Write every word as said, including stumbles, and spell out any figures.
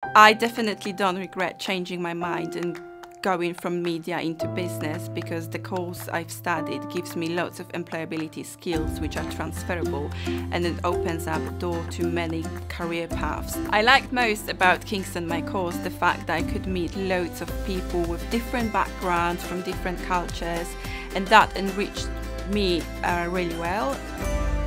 I definitely don't regret changing my mind and going from media into business, because the course I've studied gives me lots of employability skills which are transferable, and it opens up a door to many career paths. I liked most about Kingston, my course, the fact that I could meet loads of people with different backgrounds, from different cultures, and that enriched me uh, really well.